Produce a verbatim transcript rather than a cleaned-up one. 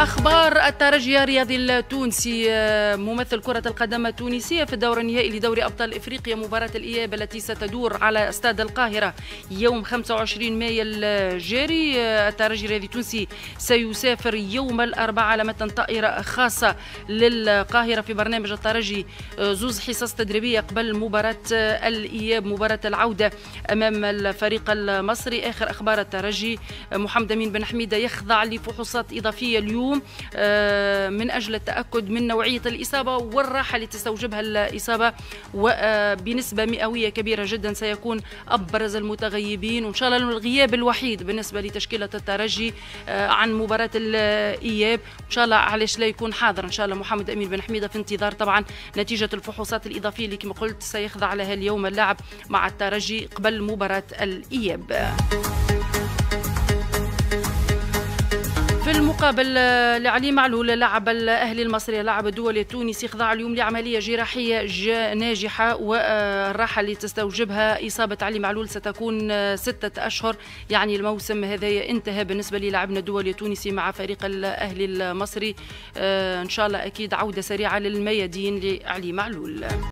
أخبار الترجي الرياضي التونسي. ممثل كرة القدم التونسية في الدور النهائي لدوري أبطال إفريقيا، مباراة الإياب التي ستدور على استاد القاهرة يوم خمسة وعشرين مايو الجاري. الترجي الرياضي التونسي سيسافر يوم الأربعاء على متن طائرة خاصة للقاهرة في برنامج الترجي زوز حصص تدريبية قبل مباراة الإياب، مباراة العودة أمام الفريق المصري. آخر أخبار الترجي، محمد أمين بن حميدة يخضع لفحوصات إضافية اليوم من أجل التأكد من نوعية الإصابة والراحة اللي تستوجبها الإصابة، وبنسبة مئوية كبيرة جدا سيكون أبرز المتغيبين، وإن شاء الله الغياب الوحيد بالنسبة لتشكيلة الترجي عن مباراة الإياب، إن شاء الله علاش لا يكون حاضر إن شاء الله محمد أمين بن حميدة في انتظار طبعا نتيجة الفحوصات الإضافية اللي كما قلت سيخضع لها اليوم اللاعب مع الترجي قبل مباراة الإياب. في المقابل لعلي معلول لاعب الأهلي المصري لاعب الدولي التونسي خضع اليوم لعملية جراحية ناجحة، والراحة اللي تستوجبها إصابة علي معلول ستكون ستة أشهر، يعني الموسم هذا انتهى بالنسبة للاعبنا الدولي التونسي مع فريق الأهلي المصري. إن شاء الله أكيد عودة سريعة للميادين لعلي معلول.